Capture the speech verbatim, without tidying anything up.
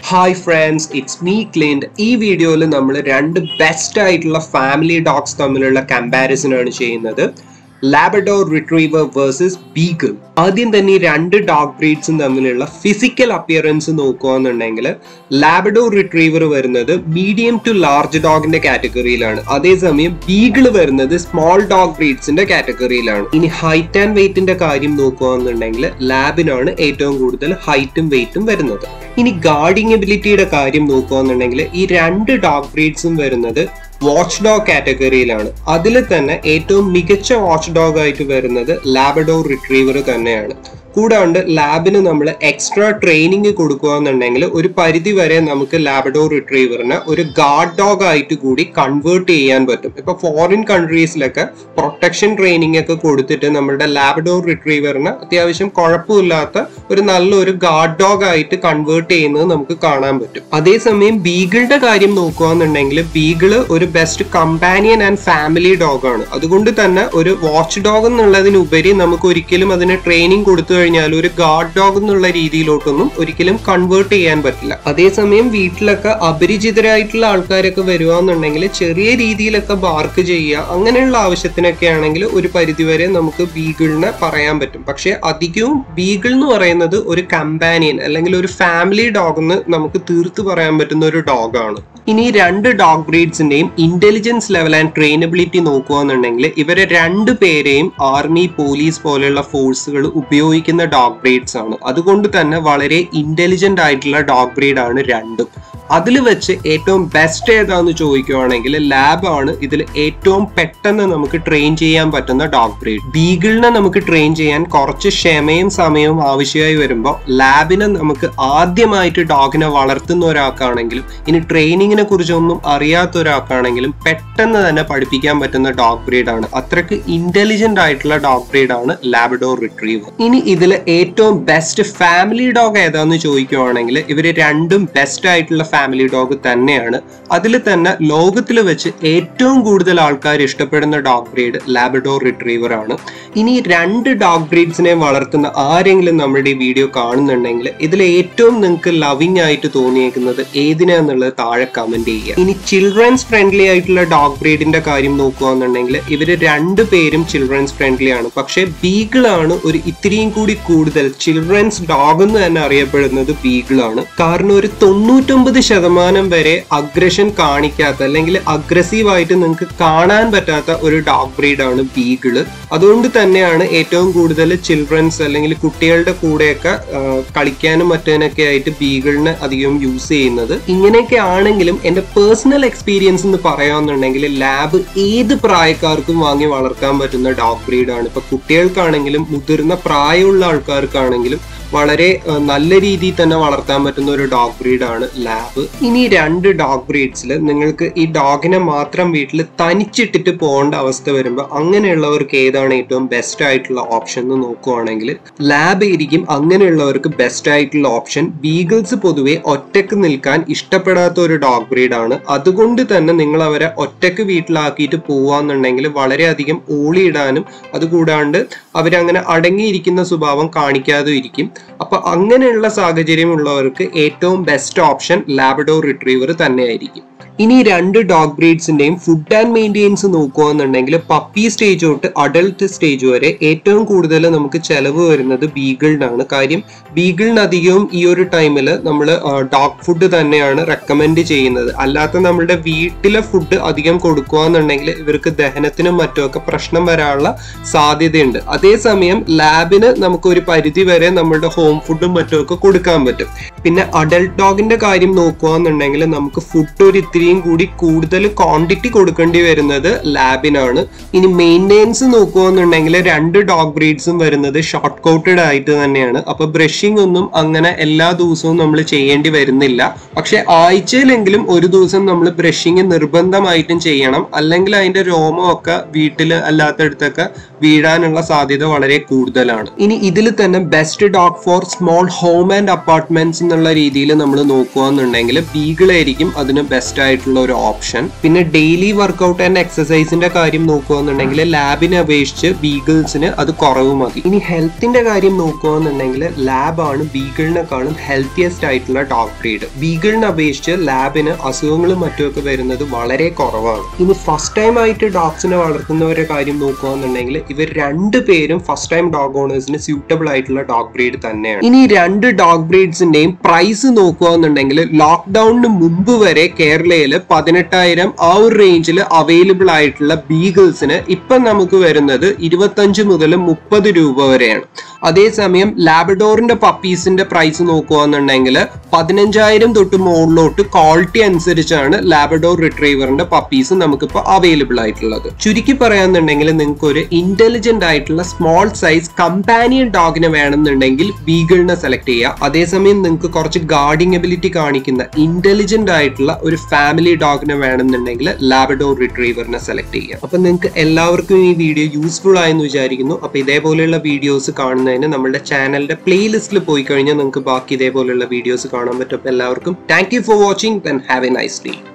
Hi friends, it's me Clint. In this video, we will two best family dogs comparison. Labrador Retriever versus Beagle. Adin thanni two dog breeds തമ്മിലുള്ള physical appearance നോക്കുകയാണെന്നുണ്ടെങ്കിൽ Labrador Retriever വരുന്നത് medium to large dog ന്റെ കാറ്റഗറിയിലാണ്. അതേസമയം Beagle വരുന്നത് small dog breeds ന്റെ കാറ്റഗറിയിലാണ്. ഇനി height and weight ന്റെ കാര്യം നോക്കുകയാണെന്നുണ്ടെങ്കിൽ ലാബിനാണ് ഏറ്റവും കൂടുതൽ ഹൈറ്റും വെയിറ്റും വരുന്നത്. ഇനി ഗാർഡിംഗ് എബിലിറ്റിയുടെ കാര്യം നോക്കുകയാണെന്നുണ്ടെങ്കിൽ ഈ രണ്ട് ഡോഗ് ബ്രീഡ്സും വരുന്നത് വാച്ച് ഡോഗ് കാറ്റഗറിയിലാണ്. അതിൽ തന്നെ ഏറ്റവും മികച്ച വാച്ച് ഡോഗ് ആയിട്ട് വരുന്നത് ലാബ്രഡോർ റിട്രീവർ തന്നെയാണ്. കൂടാണ്ട് ലാബിന് നമ്മൾ എക്സ്ട്രാ ട്രെയിനിങ് കൊടുക്കുകയെന്നുണ്ടെങ്കിൽ ഒരു പരിധി വരെ നമുക്ക് ലാബ്രഡോർ റിട്രീവറിനെ ഒരു ഗാർഡ് ഡോഗ് ആയിട്ട് കൂടി കൺവേർട്ട് ചെയ്യാൻ പറ്റും. ഇപ്പൊ ഫോറിൻ കൺട്രീസിലൊക്കെ പ്രൊട്ടക്ഷൻ ട്രെയിനിങ് ഒക്കെ കൊടുത്തിട്ട് നമ്മുടെ ലാബ്രഡോർ റിട്രീവറിനെ അത്യാവശ്യം കുഴപ്പമില്ലാത്ത ഒരു നല്ലൊരു ഗാർഡ് ഡോഗ് ആയിട്ട് കൺവേർട്ട് ചെയ്യുന്നത് നമുക്ക് കാണാൻ പറ്റും. അതേസമയം ബീഗിളുടെ കാര്യം നോക്കുകയാണെന്നുണ്ടെങ്കിൽ ബീഗിള് ഒരു best companion and family dog ആണ്. അതുകൊണ്ട് തന്നെ ഒരു വാച്ച് ഡോഗ് എന്നുള്ളതിനുപരി നമുക്ക് ഒരിക്കലും അതിന് ട്രെയിനിങ് കൊടുത്തു കഴിഞ്ഞാൽ ഒരു ഗാർഡ് ഡോഗ് എന്നുള്ള രീതിയിലോട്ടൊന്നും ഒരിക്കലും കൺവേർട്ട് ചെയ്യാൻ പറ്റില്ല. അതേസമയം വീട്ടിലൊക്കെ അപരിചിതരായിട്ടുള്ള ആൾക്കാരൊക്കെ വരുവാന്നുണ്ടെങ്കിൽ ചെറിയ രീതിയിലൊക്കെ ബാർക്ക് ചെയ്യുക, അങ്ങനെയുള്ള ആവശ്യത്തിനൊക്കെ ആണെങ്കിൽ ഒരു പരിധിവരെ നമുക്ക് ബീഗിളിനെ പറയാൻ പറ്റും. പക്ഷെ അധികവും ബീഗിൾ എന്ന് പറയുന്നത് ഒരു കമ്പാനിയൻ അല്ലെങ്കിൽ ഒരു ഫാമിലി ഡോഗ് എന്ന് നമുക്ക് തീർത്ത് പറയാൻ പറ്റുന്ന ഒരു ഡോഗാണ്. ഇനി രണ്ട് ഡോഗ് ബ്രീഡ്സിന്റെയും ഇന്റലിജൻസ് ലെവൽ ആൻഡ് ട്രെയിനബിലിറ്റി നോക്കുകയാണെന്നുണ്ടെങ്കിൽ ഇവരെ രണ്ടു പേരെയും ആർമി, പോലീസ് പോലെയുള്ള ഫോഴ്സുകൾ ഉപയോഗിക്കുന്ന ഡോഗ് ബ്രീഡ്സ് ആണ്. അതുകൊണ്ട് തന്നെ വളരെ ഇന്റലിജന്റ് ആയിട്ടുള്ള ഡോഗ് ബ്രീഡ് ആണ് രണ്ടും. അതിൽ വെച്ച് ഏറ്റവും ബെസ്റ്റ് ഏതാന്ന് ചോദിക്കുകയാണെങ്കിൽ ലാബ് ആണ് ഇതിൽ ഏറ്റവും പെട്ടെന്ന് നമുക്ക് ട്രെയിൻ ചെയ്യാൻ പറ്റുന്ന ഡോഗ് ബ്രീഡ്. ബീഗിളിനെ നമുക്ക് ട്രെയിൻ ചെയ്യാൻ കുറച്ച് ക്ഷമയും സമയവും ആവശ്യമായി വരുമ്പോൾ ലാബിനെ നമുക്ക് ആദ്യമായിട്ട് ഡോഗിനെ വളർത്തുന്ന ഒരാൾക്കാണെങ്കിലും ഇനി ട്രെയിനിങ്ങിനെ കുറിച്ചൊന്നും അറിയാത്ത ഒരാൾക്കാണെങ്കിലും പെട്ടെന്ന് തന്നെ പഠിപ്പിക്കാൻ പറ്റുന്ന ഡോഗ് ബ്രീഡ് ആണ്. അത്രയ്ക്ക് ഇന്റലിജന്റ് ആയിട്ടുള്ള ഡോഗ് ബ്രീഡ് ആണ് ലാബ്രഡോർ റിട്രീവർ. ഇനി ഇതിൽ ഏറ്റവും ബെസ്റ്റ് ഫാമിലി ഡോഗ് ഏതാന്ന് ചോദിക്കുകയാണെങ്കിൽ ഇവര് രണ്ടും ബെസ്റ്റ് ആയിട്ടുള്ള ഫാമിലി ഡോഗ് തന്നെയാണ്. അതിൽ തന്നെ ലോകത്തിൽ വെച്ച് ഏറ്റവും കൂടുതൽ ആൾക്കാർ ഇഷ്ടപ്പെടുന്ന ഡോഗ് ബ്രീഡ് ലാബ്രഡോർ റിട്രീവർ ആണ്. ഇനി രണ്ട് ഡോഗ് ബ്രീഡ്സിനെ വളർത്തുന്ന ആരെങ്കിലും നമ്മുടെ ഈ വീഡിയോ കാണുന്നുണ്ടെങ്കിൽ ഇതിൽ ഏറ്റവും നിങ്ങൾക്ക് ലവിങ് ആയിട്ട് തോന്നിയേക്കുന്നത് ഏതിനാന്നുള്ളത് താഴെ കമന്റ് ചെയ്യുക. ഇനി ചിൽഡ്രൻസ് ഫ്രണ്ട്ലി ആയിട്ടുള്ള ഡോഗ് ബ്രീഡിന്റെ കാര്യം നോക്കുകയാണെന്നുണ്ടെങ്കിൽ ഇവര് രണ്ടു പേരും ചിൽഡ്രൻസ് ഫ്രണ്ട്ലി ആണ്. പക്ഷെ ബീഗിൾ ആണ് ഒരു ഇത്തിരിയും കൂടി കൂടുതൽ ചിൽഡ്രൻസ് ഡോഗ് എന്ന് തന്നെ അറിയപ്പെടുന്നത് ബീഗിൾ ആണ്. കാരണം ഒരു തൊണ്ണൂറ്റൊമ്പത് ശതമാനം വരെ അഗ്രഷൻ കാണിക്കാത്ത അല്ലെങ്കിൽ അഗ്രസീവ് ആയിട്ട് നിങ്ങൾക്ക് കാണാൻ പറ്റാത്ത ഒരു ഡോഗ് ബ്രീഡാണ് ബീഗിള്. അതുകൊണ്ട് തന്നെയാണ് ഏറ്റവും കൂടുതൽ ചിൽഡ്രൻസ് അല്ലെങ്കിൽ കുട്ടികളുടെ കൂടെയൊക്കെ കളിക്കാനും മറ്റേനൊക്കെ ആയിട്ട് ബീഗിളിനെ അധികം യൂസ് ചെയ്യുന്നത്. ഇങ്ങനെയൊക്കെ ആണെങ്കിലും എന്റെ പേഴ്സണൽ എക്സ്പീരിയൻസ് എന്ന് പറയാന്നുണ്ടെങ്കിൽ ലാബ് ഏത് പ്രായക്കാർക്കും വാങ്ങി വളർത്താൻ പറ്റുന്ന ഡോഗ് ബ്രീഡാണ്. ഇപ്പൊ കുട്ടികൾക്കാണെങ്കിലും മുതിർന്ന പ്രായമുള്ള ആൾക്കാർക്കാണെങ്കിലും വളരെ നല്ല രീതിയിൽ തന്നെ വളർത്താൻ പറ്റുന്ന ഒരു ഡോഗ് ബ്രീഡാണ് ലാബ്. ഇനി രണ്ട് ഡോഗ് ബ്രീഡ്സിൽ നിങ്ങൾക്ക് ഈ ഡോഗിനെ മാത്രം വീട്ടിൽ തനിച്ചിട്ടിട്ട് പോകേണ്ട അവസ്ഥ വരുമ്പോൾ അങ്ങനെയുള്ളവർക്ക് ഏതാണ് ഏറ്റവും ബെസ്റ്റ് ആയിട്ടുള്ള ഓപ്ഷൻ എന്ന് നോക്കുവാണെങ്കിൽ ലാബ് ആയിരിക്കും അങ്ങനെയുള്ളവർക്ക് ബെസ്റ്റ് ആയിട്ടുള്ള ഓപ്ഷൻ. ബീഗിൾസ് പൊതുവെ ഒറ്റക്ക് നിൽക്കാൻ ഇഷ്ടപ്പെടാത്ത ഒരു ഡോഗ് ബ്രീഡാണ്. അതുകൊണ്ട് തന്നെ നിങ്ങൾ അവരെ ഒറ്റക്ക് വീട്ടിലാക്കിയിട്ട് പോവാന്നുണ്ടെങ്കിൽ വളരെയധികം ഓളിയിടാനും അതുകൂടാണ്ട് അവരങ്ങനെ അടങ്ങിയിരിക്കുന്ന സ്വഭാവം കാണിക്കാതെ ഇരിക്കും. അപ്പൊ അങ്ങനെയുള്ള സാഹചര്യം ഉള്ളവർക്ക് ഏറ്റവും ബെസ്റ്റ് ഓപ്ഷൻ ലാബ്രഡോർ റിട്രീവർ തന്നെയായിരിക്കും. ഇനി രണ്ട് ഡോഗ് ബ്രീഡ്സിന്റെയും ഫുഡ് ആൻഡ് മെയിൻ്റെനൻസ് നോക്കുകയാണെന്നുണ്ടെങ്കിൽ പപ്പി സ്റ്റേജ് തൊട്ട് അഡൾട്ട് സ്റ്റേജ് വരെ ഏറ്റവും കൂടുതൽ നമുക്ക് ചെലവ് വരുന്നത് ബീഗിളിനാണ്. കാര്യം ബീഗിളിന് അധികവും ഈ ഒരു ടൈമിൽ നമ്മൾ ഡോഗ് ഫുഡ് തന്നെയാണ് റെക്കമെൻഡ് ചെയ്യുന്നത്. അല്ലാത്ത നമ്മുടെ വീട്ടിലെ ഫുഡ് അധികം കൊടുക്കുകയെന്നുണ്ടെങ്കിൽ ഇവർക്ക് ദഹനത്തിനും മറ്റുമൊക്കെ പ്രശ്നം വരാനുള്ള സാധ്യതയുണ്ട്. അതേസമയം ലാബിന് നമുക്ക് ഒരു പരിധി വരെ നമ്മുടെ ഹോം ഫുഡും മറ്റുമൊക്കെ കൊടുക്കാൻ പറ്റും. പിന്നെ അഡൾട്ട് ഡോഗിന്റെ കാര്യം നോക്കുകയെന്നുണ്ടെങ്കിൽ നമുക്ക് ഫുഡ് ഒരു ഇത്തിരി കൂടി കൂടുതൽ ക്വാണ്ടിറ്റി കൊടുക്കേണ്ടി വരുന്നത് ലാബിനാണ്. ഇനി മെയിൻ്റെനൻസ് നോക്കുകയെന്നുണ്ടെങ്കിൽ രണ്ട് ഡോഗ് ബ്രീഡ്സും വരുന്നത് ഷോർട്ട് കോട്ടഡ് ആയിട്ട് തന്നെയാണ്. അപ്പൊ ബ്രഷിംഗ് ഒന്നും അങ്ങനെ എല്ലാ ദിവസവും നമ്മൾ ചെയ്യേണ്ടി വരുന്നില്ല. പക്ഷെ ആഴ്ചയിലെങ്കിലും ഒരു ദിവസം നമ്മൾ ബ്രഷിംഗ് നിർബന്ധമായിട്ടും ചെയ്യണം. അല്ലെങ്കിൽ അതിന്റെ രോമമൊക്കെ വീട്ടിൽ അല്ലാത്തടത്തൊക്കെ വീഴാനുള്ള സാധ്യത വളരെ കൂടുതലാണ്. ഇനി ഇതിൽ തന്നെ best dog for small home and apartments എന്നുള്ള രീതിയിൽ നമ്മൾ നോക്കുകയാണെന്നുണ്ടെങ്കിൽ ബീഗിൾ ആയിരിക്കും അതിന് ബെസ്റ്റ് ആയിട്ടുള്ള ഒരു ഓപ്ഷൻ. പിന്നെ ഡെയിലി വർക്ക്ഔട്ട് ആൻഡ് എക്സസൈസിന്റെ കാര്യം നോക്കുകയാണെന്നുണ്ടെങ്കിൽ ലാബിനെ അപേക്ഷിച്ച് ബീഗിൾസിന് അത് കുറവ് മതി. ഇനി ഹെൽത്തിന്റെ കാര്യം നോക്കുകയാണെന്നുണ്ടെങ്കിൽ ലാബാണ് ബീഗിളിനെക്കാളും ഹെൽത്തിയസ്റ്റ് ആയിട്ടുള്ള ഡോഗ് ബ്രീഡ്. ബീഗിളിനെ അപേക്ഷിച്ച് ലാബിന് അസുഖങ്ങളും മറ്റുമൊക്കെ വരുന്നത് വളരെ കുറവാണ്. ഇനി ഫസ്റ്റ് ടൈം ആയിട്ട് ഡോഗ്സിനെ വളർത്തുന്നവരുടെ കാര്യം നോക്കുകയാണെന്നുണ്ടെങ്കിൽ ഇവർ രണ്ടു പേരും ഫസ്റ്റ് ടൈം ഡോഗ് ഓണേഴ്സിന് സ്യൂട്ടബിൾ ആയിട്ടുള്ള ഡോഗ് ബ്രീഡ് തന്നെയാണ്. ഇനി രണ്ട് ഡോഗ് ബ്രീഡ്സിന്റെയും പ്രൈസ് നോക്കുകയാണെന്നുണ്ടെങ്കിൽ ലോക്ക്ഡൌണിന് മുമ്പ് വരെ കേരളയില് പതിനെട്ടായിരം ആ ഒരു റേഞ്ചിൽ അവൈലബിൾ ആയിട്ടുള്ള ബീഗിൾസിന് ഇപ്പം നമുക്ക് വരുന്നത് ഇരുപത്തഞ്ച് മുതൽ മുപ്പത് രൂപ വരെയാണ്. അതേസമയം ലാബ്രഡോറിന്റെ പപ്പീസിന്റെ പ്രൈസ് നോക്കുകയാണെന്നുണ്ടെങ്കിൽ പതിനഞ്ചായിരം തൊട്ട് മുകളിലോട്ട് ക്വാളിറ്റി അനുസരിച്ചാണ് ലാബ്രഡോർ റിട്രീവറിന്റെ പപ്പീസ് നമുക്കിപ്പോൾ അവൈലബിൾ ആയിട്ടുള്ളത്. ചുരുക്കി പറയാന്നുണ്ടെങ്കിൽ നിങ്ങൾക്ക് ഒരു ഇന്റലിജന്റ് ആയിട്ടുള്ള സ്മോൾ സൈസ് കമ്പാനിയൻ ഡോഗിനെ വേണമെന്നുണ്ടെങ്കിൽ ബീഗിളിനെ സെലക്ട് ചെയ്യുക. അതേസമയം നിങ്ങൾക്ക് കുറച്ച് ഗാർഡിംഗ് എബിലിറ്റി കാണിക്കുന്ന ഇന്റലിജന്റ് ആയിട്ടുള്ള ഒരു ഫാമിലി ഡോഗിനെ വേണമെന്നുണ്ടെങ്കിൽ ലാബ്രഡോർ റിട്രീവറിനെ സെലക്ട് ചെയ്യുക. അപ്പൊ നിങ്ങൾക്ക് എല്ലാവർക്കും ഈ വീഡിയോ യൂസ്ഫുൾ ആയെന്ന് വിചാരിക്കുന്നു. അപ്പൊ ഇതേപോലെയുള്ള വീഡിയോസ് കാണുന്നതിന് നമ്മുടെ ചാനലിന്റെ പ്ലേലിസ്റ്റിൽ പോയി കഴിഞ്ഞാൽ നിങ്ങൾക്ക് ബാക്കി ഇതേപോലെയുള്ള വീഡിയോസ് കാണാൻ പറ്റും. എല്ലാവർക്കും thank you for watching. Then have a nice day.